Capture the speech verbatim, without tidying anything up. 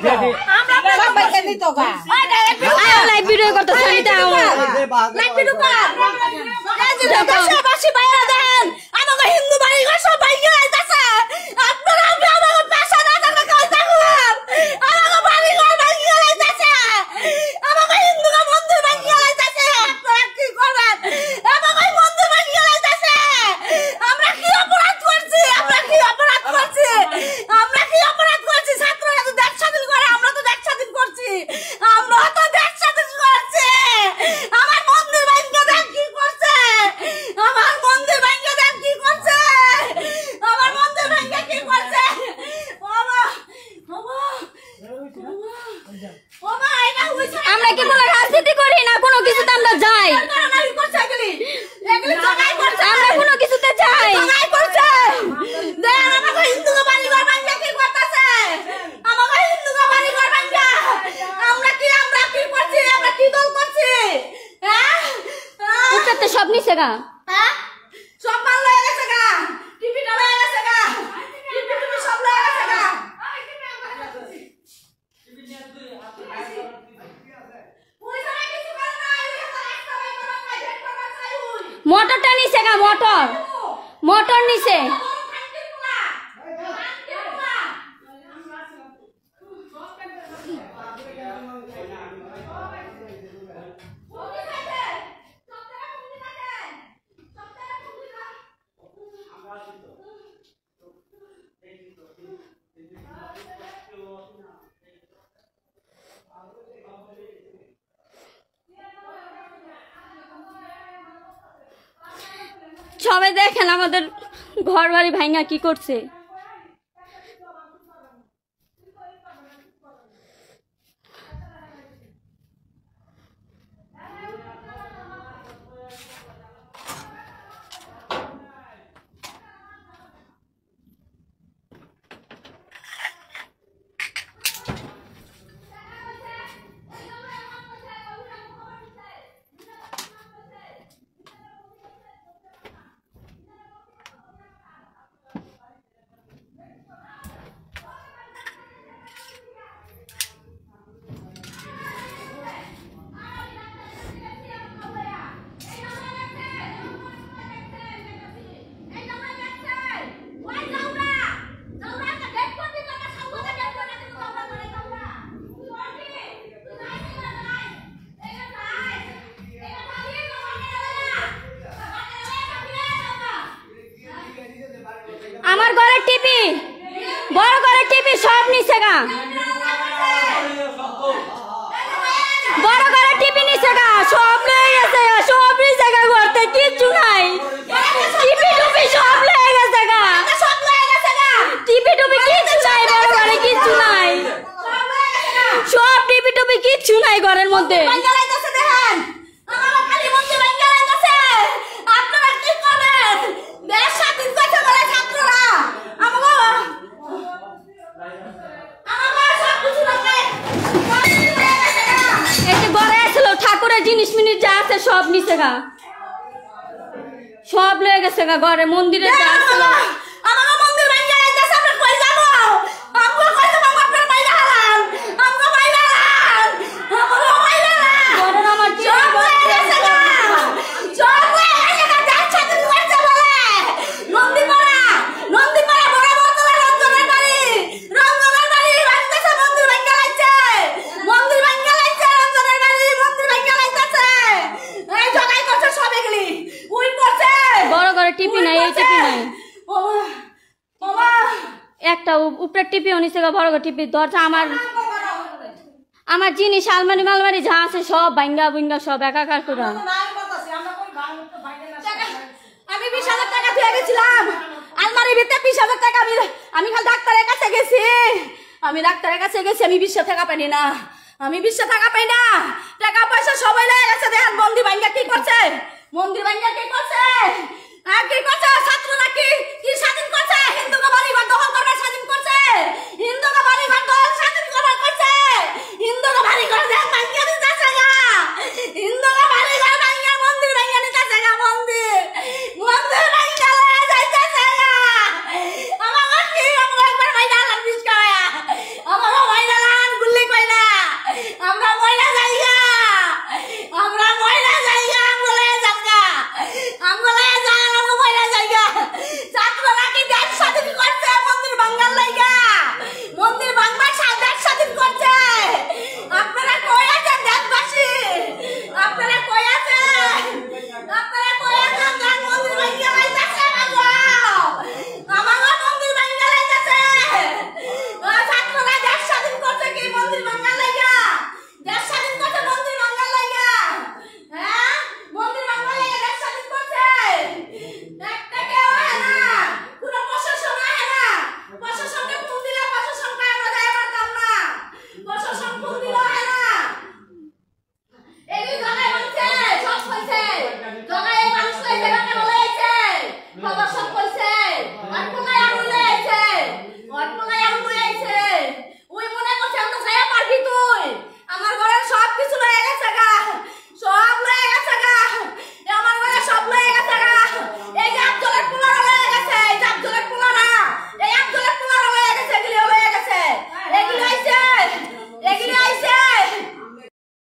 আমরা সবাই খেলি তো গা আয় লাইভ ভিডিও করতে সাইটা লাইভ ভিডিও কর এই যে দেশবাসী ভাইরা দেন আমাকে হিন্দু বাড়ি ঘর সব ভাইয়া আইতাছে আপনারা আমরা আমাকে পেশা না জানা কাজ দেখুন আমাকে বাড়ি ঘর ভাইয়া আইতাছে আমাকে হিন্দু মন্দির ভাইয়া আইতাছে আপনারা কি করবেন আমাকে মন্দির ভাইয়া আইতাছে আমরা কি অপরাধ করছি আমরা কি অপরাধ করছি আমরা কি অপরাধ করছি ছাত্ররা তো দেশ স্বাধীন করে আমরা তো দেশ স্বাধীন করছি আমরা তো দেশ স্বাধীন করছি আমার মন্দির ভাইয়া দেন কি করছে আমার মন্দির ভাইয়া দেন কি করছে আমার মন্দির ভাইয়া কি করছে বাবা বাবা বাবা এটা হইছে আমরা কি কোনো রাজনীতি করি না কোনো কিছুতে আমরা যাই কারণ করছে এগুলি এগুলি জগাই করছে আমরা কোনো কিছুতে যাই জগাই করছে দেন আমাকে হিন্দু বাড়ি ঘর ভাঙা কি করতেছে আমাকে হিন্দু বাড়ি ঘর ভাঙা আমরা কি আমরা কি করছি আমরা কি দল করছি হ্যাঁ উঠতে সব নিছে গা হ্যাঁ সব মাল লয়ে গেছে গা টিভিটা লয়ে গেছে গা টিভি টিভি সব লয়ে গেছে গা মোটরটা নিছে গা মোটর মোটর নিছে সবাই দেখেন আমাদের ঘর বাড়ি ভাঙা কি করছে আমার ঘরে টিভি বড় ঘরে টিভি সব নিছে গা বড় ঘরে টিভি নিছে গা সব লয়ে গেছে গা সব নিছে গা ঘরতে কিচ্ছু নাই টিভি টুপি সব লয়ে গেছে গা সব লয়ে গেছে গা টিভি টুপি কিচ্ছু নাই বড় ঘরে কিচ্ছু নাই সব টিভি টুপি কিচ্ছু নাই ঘরের মধ্যে দেখেন আমার খালি মন্দির ভাঙা লাগাছে আপনারা কি করেন দেশ স্বাধীন করতে বলে ছাত্ররা আমাগো আমাগো সব কিছু লাগে এতে ঘরে আসলো ঠাকুরের জিনিস মিনিট যা আছে সব নিছে গা সব লয়ে গেছে গা ঘরে মন্দিরে যা আছে আমাগো মন্দির ভাঙা লাগাছে আমরা কই যাব আমগো কই যাব আপনার মাইরা হালান আমগো মাইরা হালান আমগো মাইরা হালান ঘরের আমার কি লয়ে গেছে গা সব লয়ে গেছে গা দেশ স্বাধীন করতে বলে নন্দীপাড়া নন্দীপাড়া বড় বড় রঞ্জনের বাড়ি রঞ্জনের বাড়ি ভাঙতেছে মন্দির ভাঙা লাগছে মন্দির ভাঙা লাগছে রঞ্জনের বাড়ি মন্দির ভাঙা লাগতেছে এই জগাই করছে সব এগুলি উই করছে বড় করে টিপি নাই এই টিপি নাই বাবা বাবা একটা উপরে টিপি অনিছে বড় করে টিপি দরজা আমার আমার জিনিস আলমারি মালমারি যা আছে সব ভাঙ্গা বুঙ্গা সব একাকার করে আমি বিশ হাজার টাকা দিয়ে গেছিলাম আলমারির ভিতরে বিশ হাজার টাকা আমি আমি খালি ডাক্তারের কাছে গেছি আমি ডাক্তারের কাছে গেছি আমি বিশ টাকা পাইনি না আমি বিশ টাকা পাই না টাকা পয়সা সবাই লেগে গেছে দেখেন মন্দির ভাঙ্গা কি করছে মন্দির ভাঙ্গা কি করছে আর কি করছে ছাত্র নাকি কি স্বাধীন করছে হিন্দু বাড়ি ঘর দখল করবে স্বাধীন করছে হিন্দু বাড়ি